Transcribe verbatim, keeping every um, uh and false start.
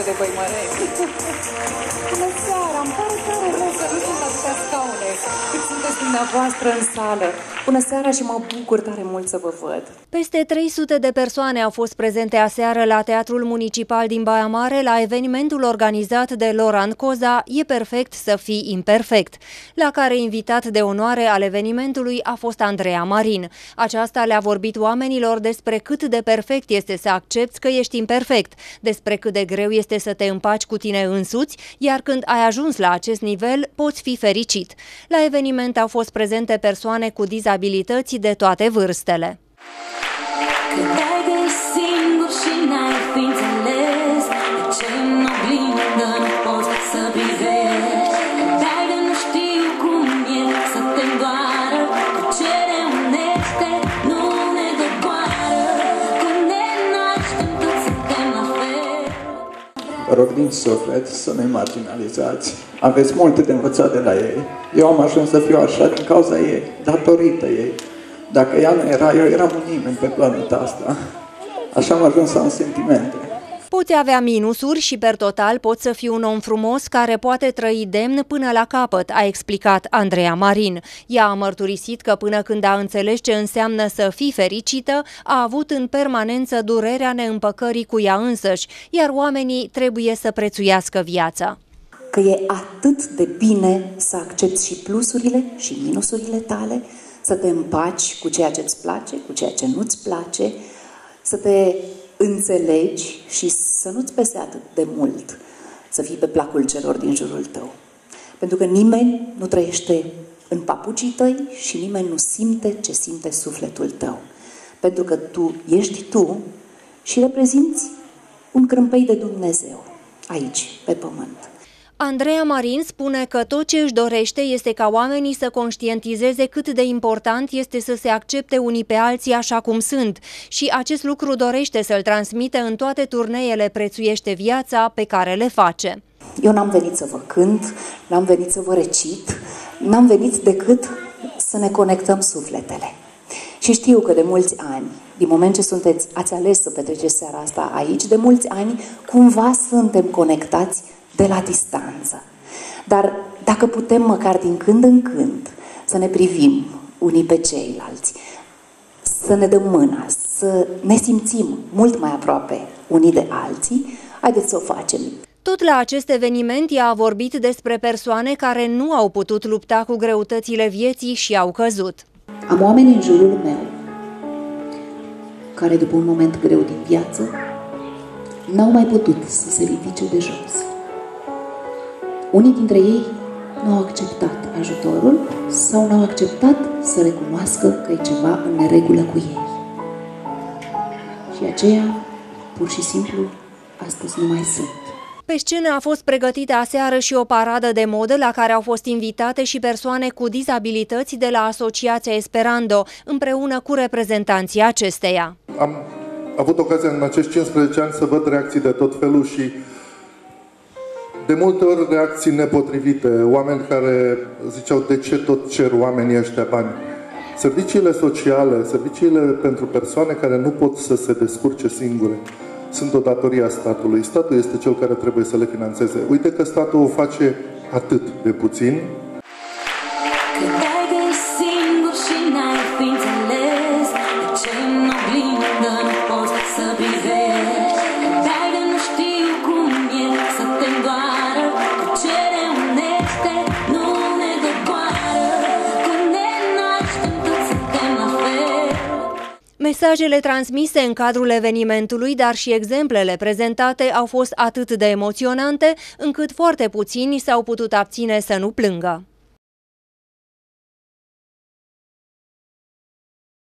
de băimăreni. Bună seara, îmi pare tare rău să nu sunt atâtea scaune cât sunteți dumneavoastră în sală. Bună seara și mă bucur tare mult să vă văd. Peste trei sute de persoane au fost prezente aseară la Teatrul Municipal din Baia Mare la evenimentul organizat de Loran Coza E perfect să fii imperfect, la care invitat de onoare al evenimentului a fost Andreea Marin. Aceasta le-a vorbit oamenilor despre cât de perfect este să accepți că ești imperfect, despre cât de greu este să te împaci cu tine însuți, iar când ai ajuns la acest nivel, poți fi fericit. La eveniment au fost prezente persoane cu dizabilități de toate vârstele. Când ai de singur și n-ai fi înțeles de ce în oglindă nu poți să privești, când ai de nu știu cum e să te îndoară, cu ce reunește nu ne doboară, când ne naștem toți suntem la fel. Rog din suflet să nu-i marginalizați. Aveți multe de învățat de la ei. Eu am ajuns să fiu așa din cauza ei, datorită ei. Dacă ea nu era, eu eram un nimeni pe planeta asta. Așa am ajuns să am sentimente. Poți avea minusuri și, per total, poți să fii un om frumos care poate trăi demn până la capăt, a explicat Andreea Marin. Ea a mărturisit că până când a înțeles ce înseamnă să fii fericită, a avut în permanență durerea neîmpăcării cu ea însăși, iar oamenii trebuie să prețuiască viața. Că e atât de bine să accepti și plusurile și minusurile tale, să te împaci cu ceea ce îți place, cu ceea ce nu-ți place, să te înțelegi și să nu-ți pese atât de mult să fii pe placul celor din jurul tău. Pentru că nimeni nu trăiește în papucii tăi și nimeni nu simte ce simte sufletul tău. Pentru că tu ești tu și reprezinți un crâmpei de Dumnezeu aici, pe pământ. Andreea Marin spune că tot ce își dorește este ca oamenii să conștientizeze cât de important este să se accepte unii pe alții așa cum sunt și acest lucru dorește să-l transmite în toate turneele Prețuiește viața pe care le face. Eu n-am venit să vă cânt, n-am venit să vă recit, n-am venit decât să ne conectăm sufletele. Și știu că de mulți ani, din moment ce sunteți, ați ales să petreceți seara asta aici, de mulți ani cumva suntem conectați de la distanță. Dar dacă putem măcar din când în când să ne privim unii pe ceilalți, să ne dăm mâna, să ne simțim mult mai aproape unii de alții, haideți să o facem. Tot la acest eveniment ea a vorbit despre persoane care nu au putut lupta cu greutățile vieții și au căzut. Am oameni în jurul meu care după un moment greu din viață n-au mai putut să se ridice de jos. Unii dintre ei nu au acceptat ajutorul sau nu au acceptat să recunoască că e ceva în neregulă cu ei. Și aceia, pur și simplu, astăzi nu mai sunt. Pe scenă a fost pregătită aseară și o paradă de modă la care au fost invitate și persoane cu dizabilități de la Asociația Esperando, împreună cu reprezentanții acesteia. Am avut ocazia în acești cincisprezece ani să văd reacții de tot felul și de multe ori reacții nepotrivite, oameni care ziceau de ce tot cer oamenii ăștia bani. Serviciile sociale, serviciile pentru persoane care nu pot să se descurce singure, sunt o datorie a statului. Statul este cel care trebuie să le finanțeze. Uite că statul o face atât de puțin. Când ai de singur și n-ai fi înțeles de ce în oglindă nu poți să privești, când ai de nu știu cum e să te îndoară, cu ce reunește nu ne doboară, când ne naștem toți suntem la fel. Mesajele transmise în cadrul evenimentului, dar și exemplele prezentate au fost atât de emoționante, încât foarte puțini s-au putut abține să nu plângă.